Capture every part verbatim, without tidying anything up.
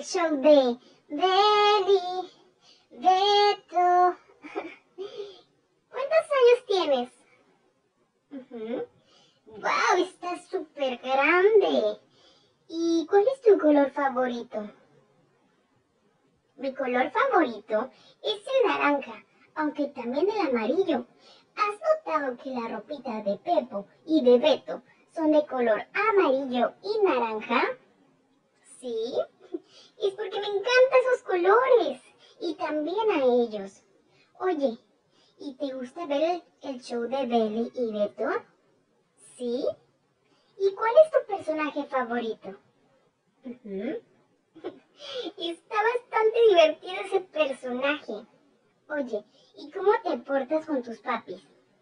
show de Beli, Beto. ¿Cuántos años tienes? Uh-huh. ¡Wow! Estás súper grande. ¿Y cuál es tu color favorito? Mi color favorito es el naranja, aunque también el amarillo. ¿Has notado que la ropita de Pepo y de Beto son de color amarillo y naranja? Sí, es porque me encantan esos colores y también a ellos. Oye, ¿y te gusta ver el, el show de Beli y Beto? Sí. ¿Y cuál es tu personaje favorito? Uh-huh. Está bastante divertido ese personaje. Oye, ¿y cómo te portas con tus papis?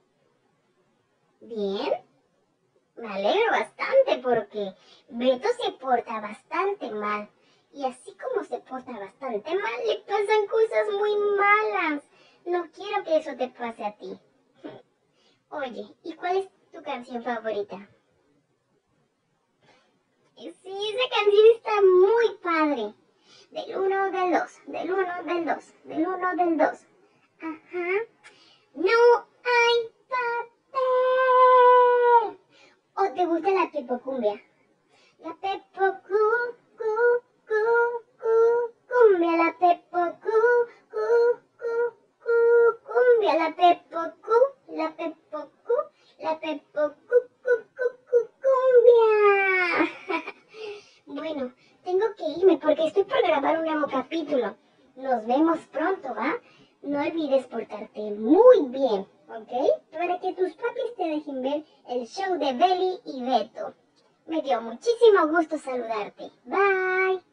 ¿Bien? Me alegro bastante porque Beto se porta bastante mal. Y así como se porta bastante mal, le pasan cosas muy malas. No quiero que eso te pase a ti. Oye, ¿y cuál es tu canción favorita? Sí, esa canción está muy padre. Del uno, del dos, del uno, del dos, del uno, del dos. Ajá. No hay papel. ¿O te gusta la pepocumbia? La pepocu, cu, cu, cu, cumbia, la pepocu, cu, cu, cu, cumbia, la pepocu, la pepocu, la pepocu, cu, cu, cu, cumbia. Bueno, tengo que irme porque estoy por grabar un nuevo capítulo. Nos vemos pronto, ¿va? No olvides portarte muy bien, ¿ok? Para que tus papis te dejen ver el show de Beli y Beto. Me dio muchísimo gusto saludarte. Bye.